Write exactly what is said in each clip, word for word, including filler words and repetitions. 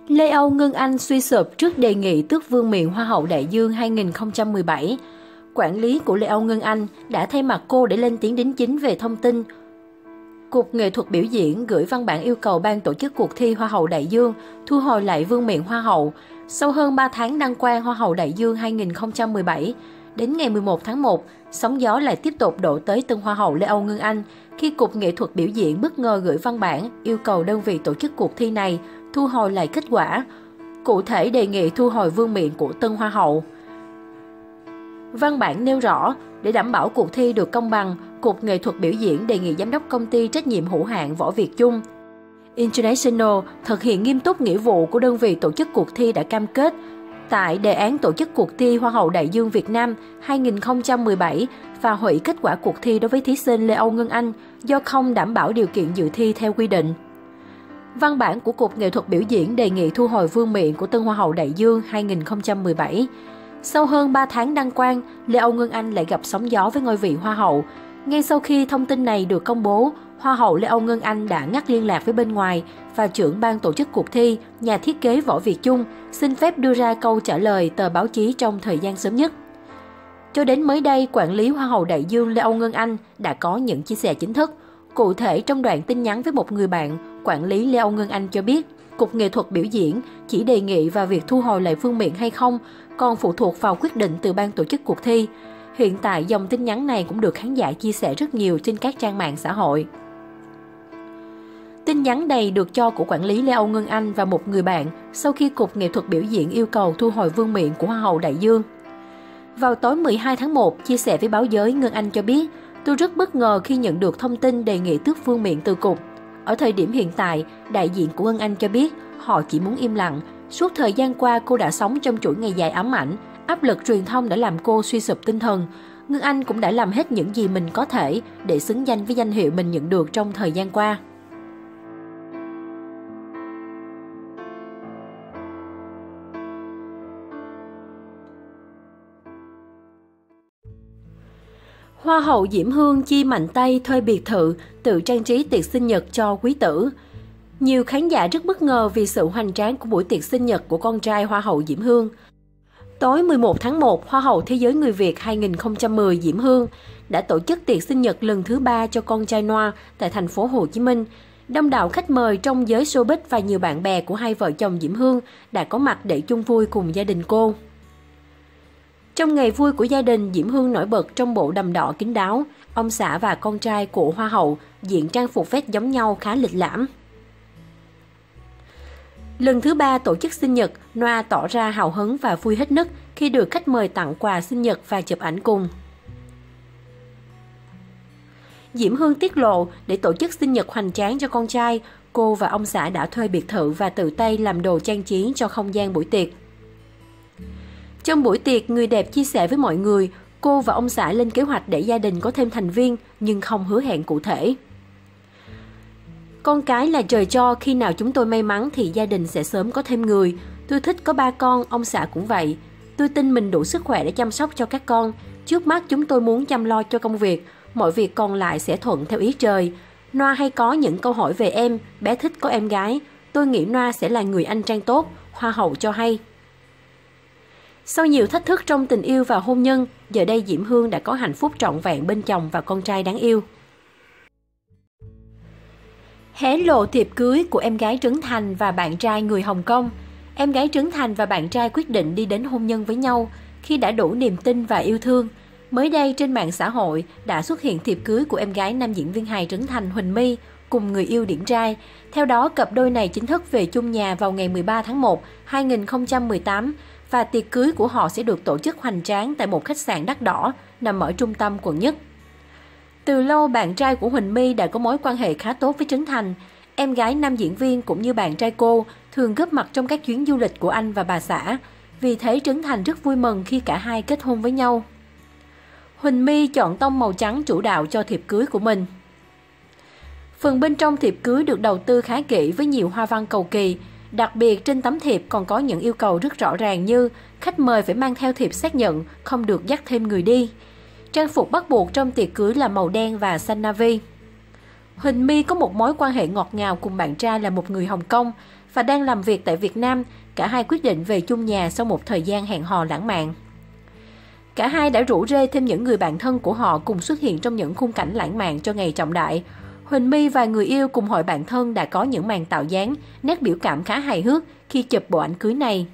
Lê Âu Ngân Anh suy sụp trước đề nghị tước vương miện Hoa hậu Đại Dương hai nghìn không trăm mười bảy. Quản lý của Lê Âu Ngân Anh đã thay mặt cô để lên tiếng đính chính về thông tin. Cục Nghệ thuật biểu diễn gửi văn bản yêu cầu ban tổ chức cuộc thi Hoa hậu Đại Dương thu hồi lại vương miện Hoa hậu. Sau hơn ba tháng đăng quang Hoa hậu Đại Dương hai nghìn không trăm mười bảy, đến ngày mười một tháng một, sóng gió lại tiếp tục đổ tới tân Hoa hậu Lê Âu Ngân Anh khi Cục Nghệ thuật biểu diễn bất ngờ gửi văn bản yêu cầu đơn vị tổ chức cuộc thi này thu hồi lại kết quả. Cụ thể đề nghị thu hồi vương miện của tân Hoa hậu. Văn bản nêu rõ, để đảm bảo cuộc thi được công bằng, Cục Nghệ thuật biểu diễn đề nghị Giám đốc Công ty Trách nhiệm hữu hạn Võ Việt Trung International thực hiện nghiêm túc nghĩa vụ của đơn vị tổ chức cuộc thi đã cam kết tại đề án tổ chức cuộc thi Hoa hậu Đại Dương Việt Nam hai nghìn không trăm mười bảy và hủy kết quả cuộc thi đối với thí sinh Lê Âu Ngân Anh do không đảm bảo điều kiện dự thi theo quy định. Văn bản của Cục Nghệ thuật biểu diễn đề nghị thu hồi vương miện của tân Hoa hậu Đại Dương hai nghìn không trăm mười bảy. Sau hơn ba tháng đăng quang, Lê Âu Ngân Anh lại gặp sóng gió với ngôi vị Hoa hậu. Ngay sau khi thông tin này được công bố, Hoa hậu Lê Âu Ngân Anh đã ngắt liên lạc với bên ngoài và trưởng ban tổ chức cuộc thi, nhà thiết kế Võ Việt Trung, xin phép đưa ra câu trả lời tờ báo chí trong thời gian sớm nhất. Cho đến mới đây, quản lý Hoa hậu Đại Dương Lê Âu Ngân Anh đã có những chia sẻ chính thức. Cụ thể, trong đoạn tin nhắn với một người bạn, quản lý Lê Âu Ngân Anh cho biết, Cục Nghệ thuật biểu diễn chỉ đề nghị vào việc thu hồi lại vương miện hay không, còn phụ thuộc vào quyết định từ ban tổ chức cuộc thi. Hiện tại, dòng tin nhắn này cũng được khán giả chia sẻ rất nhiều trên các trang mạng xã hội. Tin nhắn này được cho của quản lý Lê Âu Ngân Anh và một người bạn sau khi Cục Nghệ thuật biểu diễn yêu cầu thu hồi vương miện của Hoa hậu Đại Dương. Vào tối mười hai tháng một, chia sẻ với báo giới, Ngân Anh cho biết, tôi rất bất ngờ khi nhận được thông tin đề nghị tước vương miện từ Cục. Ở thời điểm hiện tại, đại diện của Ngân Anh cho biết họ chỉ muốn im lặng. Suốt thời gian qua, cô đã sống trong chuỗi ngày dài ám ảnh. Áp lực truyền thông đã làm cô suy sụp tinh thần. Ngân Anh cũng đã làm hết những gì mình có thể để xứng danh với danh hiệu mình nhận được trong thời gian qua. Hoa hậu Diễm Hương chi mạnh tay thuê biệt thự, tự trang trí tiệc sinh nhật cho quý tử. Nhiều khán giả rất bất ngờ vì sự hoành tráng của buổi tiệc sinh nhật của con trai Hoa hậu Diễm Hương. Tối mười một tháng một, Hoa hậu Thế giới người Việt hai nghìn không trăm mười Diễm Hương đã tổ chức tiệc sinh nhật lần thứ ba cho con trai Noah tại thành phố Hồ Chí Minh. Đông đảo khách mời trong giới showbiz và nhiều bạn bè của hai vợ chồng Diễm Hương đã có mặt để chung vui cùng gia đình cô. Trong ngày vui của gia đình, Diễm Hương nổi bật trong bộ đầm đỏ kín đáo. Ông xã và con trai của Hoa hậu diện trang phục vest giống nhau khá lịch lãm. Lần thứ ba tổ chức sinh nhật, Noah tỏ ra hào hứng và vui hết nức khi được khách mời tặng quà sinh nhật và chụp ảnh cùng. Diễm Hương tiết lộ, để tổ chức sinh nhật hoành tráng cho con trai, cô và ông xã đã thuê biệt thự và tự tay làm đồ trang trí cho không gian buổi tiệc. Trong buổi tiệc, người đẹp chia sẻ với mọi người, cô và ông xã lên kế hoạch để gia đình có thêm thành viên, nhưng không hứa hẹn cụ thể. Con cái là trời cho, khi nào chúng tôi may mắn thì gia đình sẽ sớm có thêm người. Tôi thích có ba con, ông xã cũng vậy. Tôi tin mình đủ sức khỏe để chăm sóc cho các con. Trước mắt chúng tôi muốn chăm lo cho công việc, mọi việc còn lại sẽ thuận theo ý trời. Noah hay có những câu hỏi về em, bé thích có em gái. Tôi nghĩ Noah sẽ là người anh trai tốt, Hoa hậu cho hay. Sau nhiều thách thức trong tình yêu và hôn nhân, giờ đây Diễm Hương đã có hạnh phúc trọn vẹn bên chồng và con trai đáng yêu. Hé lộ thiệp cưới của em gái Trấn Thành và bạn trai người Hồng Kông. Em gái Trấn Thành và bạn trai quyết định đi đến hôn nhân với nhau khi đã đủ niềm tin và yêu thương. Mới đây trên mạng xã hội đã xuất hiện thiệp cưới của em gái nam diễn viên hài Trấn Thành Huỳnh My cùng người yêu điển trai. Theo đó, cặp đôi này chính thức về chung nhà vào ngày mười ba tháng một năm hai nghìn không trăm mười tám và tiệc cưới của họ sẽ được tổ chức hoành tráng tại một khách sạn đắt đỏ nằm ở trung tâm quận nhất. Từ lâu, bạn trai của Huỳnh My đã có mối quan hệ khá tốt với Trấn Thành. Em gái nam diễn viên cũng như bạn trai cô thường góp mặt trong các chuyến du lịch của anh và bà xã. Vì thế, Trấn Thành rất vui mừng khi cả hai kết hôn với nhau. Huỳnh My chọn tông màu trắng chủ đạo cho thiệp cưới của mình. Phần bên trong thiệp cưới được đầu tư khá kỹ với nhiều hoa văn cầu kỳ. Đặc biệt, trên tấm thiệp còn có những yêu cầu rất rõ ràng như khách mời phải mang theo thiệp xác nhận, không được dắt thêm người đi. Trang phục bắt buộc trong tiệc cưới là màu đen và xanh navy. Huỳnh My có một mối quan hệ ngọt ngào cùng bạn trai là một người Hồng Kông và đang làm việc tại Việt Nam. Cả hai quyết định về chung nhà sau một thời gian hẹn hò lãng mạn. Cả hai đã rủ rê thêm những người bạn thân của họ cùng xuất hiện trong những khung cảnh lãng mạn cho ngày trọng đại. Huỳnh My và người yêu cùng hội bạn thân đã có những màn tạo dáng, nét biểu cảm khá hài hước khi chụp bộ ảnh cưới này.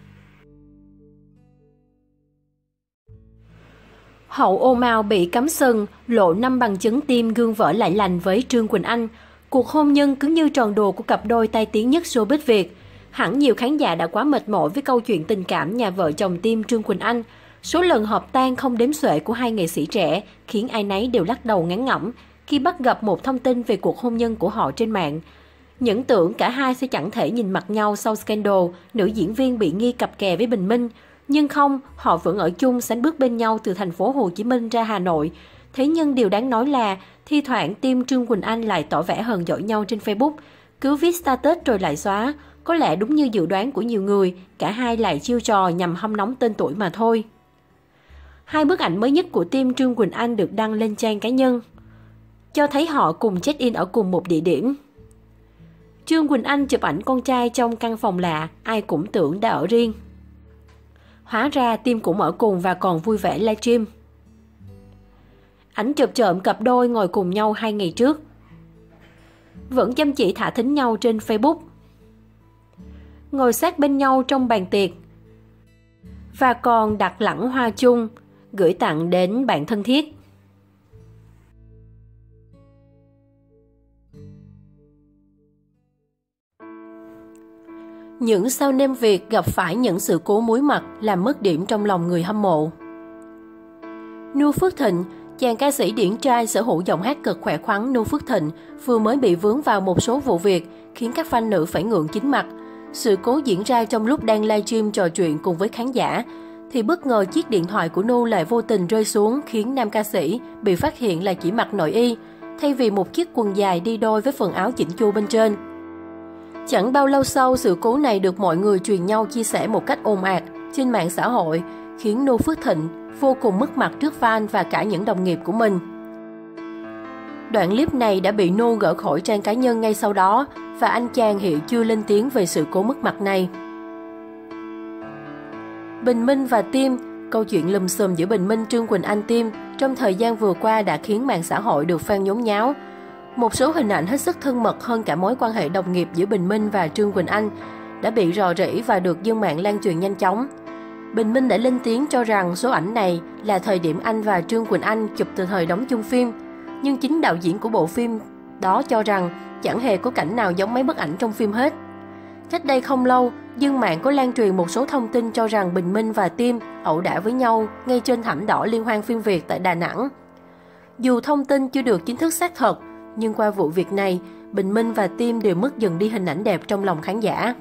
Hậu ô mao bị cắm sừng, lộ năm bằng chứng tim gương vỡ lại lành với Trương Quỳnh Anh. Cuộc hôn nhân cứ như tròn đồ của cặp đôi tai tiếng nhất showbiz Việt. Hẳn nhiều khán giả đã quá mệt mỏi với câu chuyện tình cảm nhà vợ chồng tim Trương Quỳnh Anh. Số lần họp tan không đếm xuể của hai nghệ sĩ trẻ khiến ai nấy đều lắc đầu ngán ngẩm khi bắt gặp một thông tin về cuộc hôn nhân của họ trên mạng. Những tưởng cả hai sẽ chẳng thể nhìn mặt nhau sau scandal nữ diễn viên bị nghi cặp kè với Bình Minh. Nhưng không, họ vẫn ở chung sánh bước bên nhau từ thành phố Hồ Chí Minh ra Hà Nội. Thế nhưng điều đáng nói là, thi thoảng team Trương Quỳnh Anh lại tỏ vẻ hờn dỗi nhau trên Facebook, cứ viết status rồi lại xóa. Có lẽ đúng như dự đoán của nhiều người, cả hai lại chiêu trò nhằm hâm nóng tên tuổi mà thôi. Hai bức ảnh mới nhất của team Trương Quỳnh Anh được đăng lên trang cá nhân, cho thấy họ cùng check-in ở cùng một địa điểm. Trương Quỳnh Anh chụp ảnh con trai trong căn phòng lạ, ai cũng tưởng đã ở riêng. Hóa ra team cũng ở cùng và còn vui vẻ livestream. Ảnh chụp trộm cặp đôi ngồi cùng nhau hai ngày trước. Vẫn chăm chỉ thả thính nhau trên Facebook. Ngồi sát bên nhau trong bàn tiệc. Và còn đặt lẵng hoa chung, gửi tặng đến bạn thân thiết. Những sao nêm Việt gặp phải những sự cố muối mặt làm mất điểm trong lòng người hâm mộ. Nu Phước Thịnh, chàng ca sĩ điển trai sở hữu giọng hát cực khỏe khoắn Nu Phước Thịnh vừa mới bị vướng vào một số vụ việc khiến các fan nữ phải ngượng chín mặt. Sự cố diễn ra trong lúc đang livestream trò chuyện cùng với khán giả, thì bất ngờ chiếc điện thoại của Nu lại vô tình rơi xuống khiến nam ca sĩ bị phát hiện là chỉ mặc nội y, thay vì một chiếc quần dài đi đôi với phần áo chỉnh chu bên trên. Chẳng bao lâu sau, sự cố này được mọi người truyền nhau chia sẻ một cách ồn ạt trên mạng xã hội, khiến Nu Phước Thịnh vô cùng mất mặt trước fan và cả những đồng nghiệp của mình. Đoạn clip này đã bị Nu gỡ khỏi trang cá nhân ngay sau đó và anh chàng hiện chưa lên tiếng về sự cố mất mặt này. Bình Minh và Tim, câu chuyện lùm xùm giữa Bình Minh, Trương Quỳnh Anh, Tim trong thời gian vừa qua đã khiến mạng xã hội được fan nhốn nháo. Một số hình ảnh hết sức thân mật hơn cả mối quan hệ đồng nghiệp giữa Bình Minh và Trương Quỳnh Anh đã bị rò rỉ và được dân mạng lan truyền nhanh chóng. Bình Minh đã lên tiếng cho rằng số ảnh này là thời điểm anh và Trương Quỳnh Anh chụp từ thời đóng chung phim, nhưng chính đạo diễn của bộ phim đó cho rằng chẳng hề có cảnh nào giống mấy bức ảnh trong phim hết. Cách đây không lâu, dân mạng có lan truyền một số thông tin cho rằng Bình Minh và Tim ẩu đả với nhau ngay trên thảm đỏ liên hoan phim Việt tại Đà Nẵng. Dù thông tin chưa được chính thức xác thật, nhưng qua vụ việc này, Bình Minh và Tim đều mất dần đi hình ảnh đẹp trong lòng khán giả.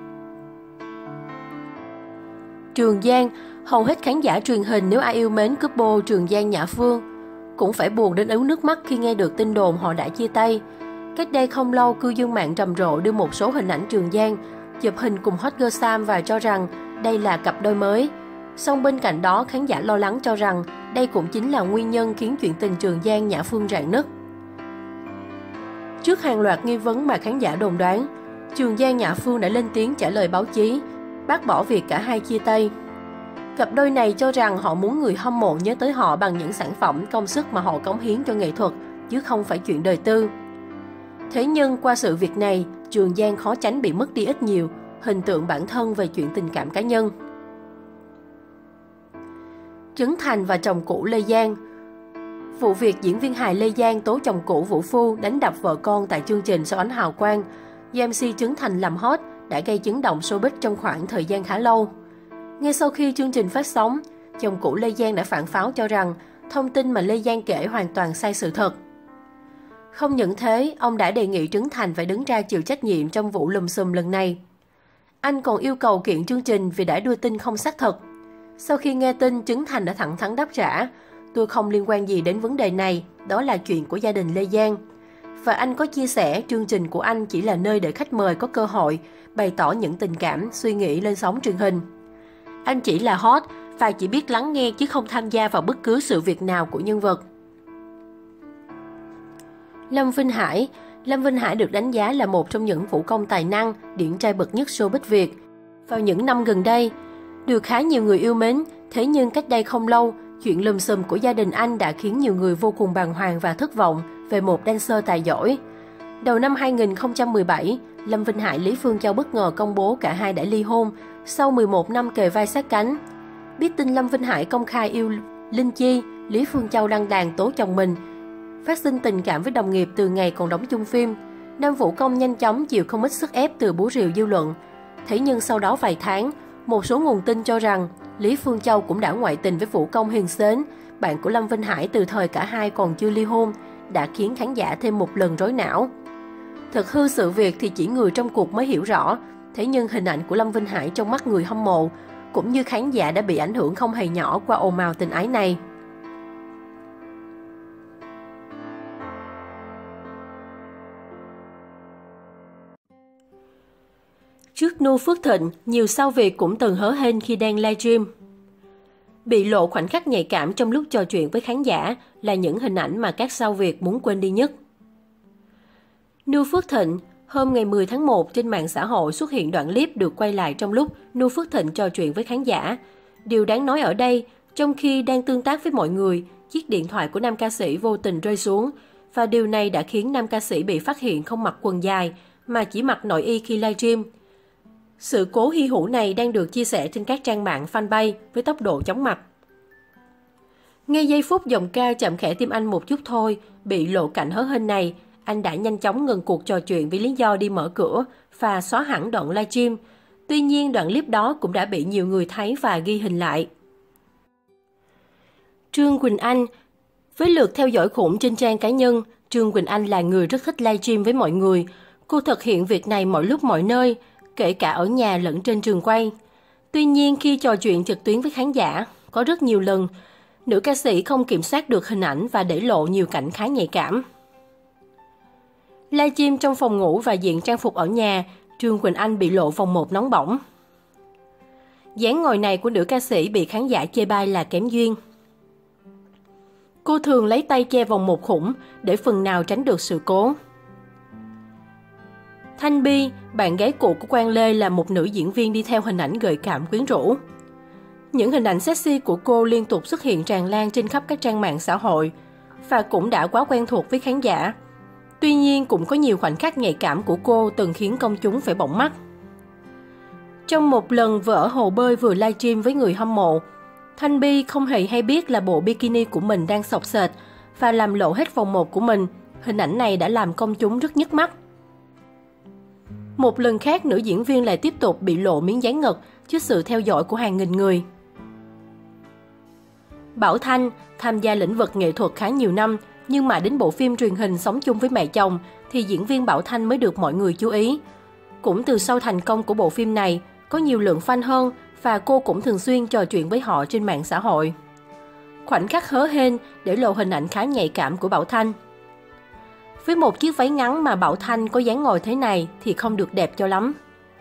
Trường Giang, hầu hết khán giả truyền hình nếu ai yêu mến couple Trường Giang Nhã Phương cũng phải buồn đến ứa nước mắt khi nghe được tin đồn họ đã chia tay. Cách đây không lâu, cư dân mạng rầm rộ đưa một số hình ảnh Trường Giang chụp hình cùng hot girl Sam và cho rằng đây là cặp đôi mới. Song bên cạnh đó, khán giả lo lắng cho rằng đây cũng chính là nguyên nhân khiến chuyện tình Trường Giang Nhã Phương rạn nứt. Trước hàng loạt nghi vấn mà khán giả đồn đoán, Trường Giang Nhã Phương đã lên tiếng trả lời báo chí, bác bỏ việc cả hai chia tay. Cặp đôi này cho rằng họ muốn người hâm mộ nhớ tới họ bằng những sản phẩm công sức mà họ cống hiến cho nghệ thuật, chứ không phải chuyện đời tư. Thế nhưng qua sự việc này, Trường Giang khó tránh bị mất đi ít nhiều hình tượng bản thân về chuyện tình cảm cá nhân. Trấn Thành và chồng cũ Lê Giang. Vụ việc diễn viên hài Lê Giang tố chồng cũ Vũ Phu đánh đập vợ con tại chương trình Sao Ánh Hào Quang do em xê Trấn Thành làm hot đã gây chấn động showbiz trong khoảng thời gian khá lâu. Ngay sau khi chương trình phát sóng, chồng cũ Lê Giang đã phản pháo cho rằng thông tin mà Lê Giang kể hoàn toàn sai sự thật. Không những thế, ông đã đề nghị Trấn Thành phải đứng ra chịu trách nhiệm trong vụ lùm xùm lần này. Anh còn yêu cầu kiện chương trình vì đã đưa tin không xác thực. Sau khi nghe tin, Trấn Thành đã thẳng thắn đáp trả: "Tôi không liên quan gì đến vấn đề này, đó là chuyện của gia đình Lê Giang." Và anh có chia sẻ chương trình của anh chỉ là nơi để khách mời có cơ hội bày tỏ những tình cảm, suy nghĩ lên sóng truyền hình. Anh chỉ là hot và chỉ biết lắng nghe chứ không tham gia vào bất cứ sự việc nào của nhân vật. Lâm Vinh Hải Lâm Vinh Hải được đánh giá là một trong những vũ công tài năng, điển trai bậc nhất showbiz Việt. Vào những năm gần đây, được khá nhiều người yêu mến, thế nhưng cách đây không lâu, chuyện lùm xùm của gia đình anh đã khiến nhiều người vô cùng bàng hoàng và thất vọng về một dancer tài giỏi. Đầu năm hai nghìn không trăm mười bảy, Lâm Vinh Hải Lý Phương Châu bất ngờ công bố cả hai đã ly hôn sau mười một năm kề vai sát cánh. Biết tin Lâm Vinh Hải công khai yêu Linh Chi, Lý Phương Châu đăng đàn tố chồng mình phát sinh tình cảm với đồng nghiệp từ ngày còn đóng chung phim. Nam vũ công nhanh chóng chịu không ít sức ép từ búa rìu dư luận. Thế nhưng sau đó vài tháng, một số nguồn tin cho rằng Lý Phương Châu cũng đã ngoại tình với vũ công Hiền Sến, bạn của Lâm Vinh Hải từ thời cả hai còn chưa ly hôn, đã khiến khán giả thêm một lần rối não. Thật hư sự việc thì chỉ người trong cuộc mới hiểu rõ, thế nhưng hình ảnh của Lâm Vinh Hải trong mắt người hâm mộ cũng như khán giả đã bị ảnh hưởng không hề nhỏ qua ồn ào tình ái này. Trước Nu Phước Thịnh, nhiều sao Việt cũng từng hớ hênh khi đang livestream. Bị lộ khoảnh khắc nhạy cảm trong lúc trò chuyện với khán giả là những hình ảnh mà các sao Việt muốn quên đi nhất. Nu Phước Thịnh, hôm ngày mười tháng một trên mạng xã hội xuất hiện đoạn clip được quay lại trong lúc Nu Phước Thịnh trò chuyện với khán giả. Điều đáng nói ở đây, trong khi đang tương tác với mọi người, chiếc điện thoại của nam ca sĩ vô tình rơi xuống, và điều này đã khiến nam ca sĩ bị phát hiện không mặc quần dài mà chỉ mặc nội y khi livestream. Sự cố hy hữu này đang được chia sẻ trên các trang mạng fanpage với tốc độ chóng mặt. Ngay giây phút giọng ca chạm khẽ tim anh một chút thôi, bị lộ cảnh hớ hênh này, anh đã nhanh chóng ngừng cuộc trò chuyện với lý do đi mở cửa và xóa hẳn đoạn livestream. Tuy nhiên, đoạn clip đó cũng đã bị nhiều người thấy và ghi hình lại. Trương Quỳnh Anh. Với lượt theo dõi khủng trên trang cá nhân, Trương Quỳnh Anh là người rất thích livestream với mọi người. Cô thực hiện việc này mọi lúc mọi nơi, kể cả ở nhà lẫn trên trường quay. Tuy nhiên, khi trò chuyện trực tuyến với khán giả, có rất nhiều lần, nữ ca sĩ không kiểm soát được hình ảnh và để lộ nhiều cảnh khá nhạy cảm. Livestream trong phòng ngủ và diện trang phục ở nhà, Trương Quỳnh Anh bị lộ vòng một nóng bỏng. Dáng ngồi này của nữ ca sĩ bị khán giả chê bai là kém duyên. Cô thường lấy tay che vòng một khủng để phần nào tránh được sự cố. Thanh Bi, bạn gái cũ của Quang Lê, là một nữ diễn viên đi theo hình ảnh gợi cảm quyến rũ. Những hình ảnh sexy của cô liên tục xuất hiện tràn lan trên khắp các trang mạng xã hội và cũng đã quá quen thuộc với khán giả. Tuy nhiên, cũng có nhiều khoảnh khắc nhạy cảm của cô từng khiến công chúng phải bỏng mắt. Trong một lần vừa ở hồ bơi vừa livestream với người hâm mộ, Thanh Bi không hề hay biết là bộ bikini của mình đang xộc xệch và làm lộ hết vòng một của mình. Hình ảnh này đã làm công chúng rất nhức mắt. Một lần khác, nữ diễn viên lại tiếp tục bị lộ miếng dán ngực trước sự theo dõi của hàng nghìn người. Bảo Thanh tham gia lĩnh vực nghệ thuật khá nhiều năm, nhưng mà đến bộ phim truyền hình Sống chung với mẹ chồng thì diễn viên Bảo Thanh mới được mọi người chú ý. Cũng từ sau thành công của bộ phim này, có nhiều lượng fan hơn và cô cũng thường xuyên trò chuyện với họ trên mạng xã hội. Khoảnh khắc hớ hênh để lộ hình ảnh khá nhạy cảm của Bảo Thanh. Với một chiếc váy ngắn mà Bảo Thanh có dáng ngồi thế này thì không được đẹp cho lắm.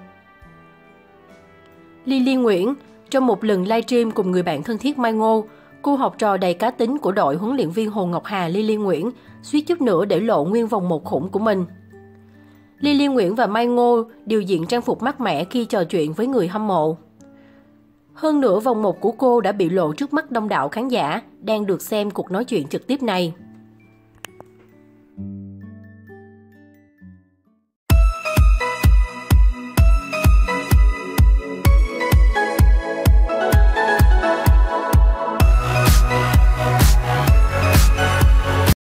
Lily Nguyễn, trong một lần livestream cùng người bạn thân thiết Mai Ngô, cô học trò đầy cá tính của đội huấn luyện viên Hồ Ngọc Hà Lily Nguyễn suýt chút nữa để lộ nguyên vòng một khủng của mình. Lily Nguyễn và Mai Ngô đều diện trang phục mát mẻ khi trò chuyện với người hâm mộ. Hơn nữa, vòng một của cô đã bị lộ trước mắt đông đảo khán giả đang được xem cuộc nói chuyện trực tiếp này.